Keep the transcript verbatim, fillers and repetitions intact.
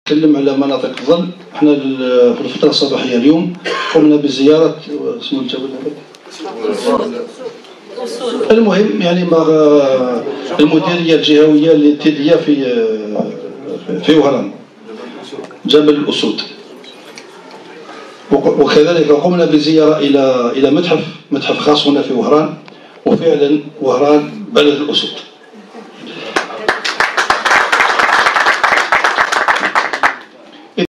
نتكلم على مناطق الظل. احنا في الفتره الصباحيه اليوم قمنا بزياره اسمه الجبل المهم يعني مع المديريه الجهويه للتدليه في في وهران جبل الاسود، وكذلك قمنا بزياره الى الى متحف متحف خاص هنا في وهران، وفعلا وهران بلد الاسود.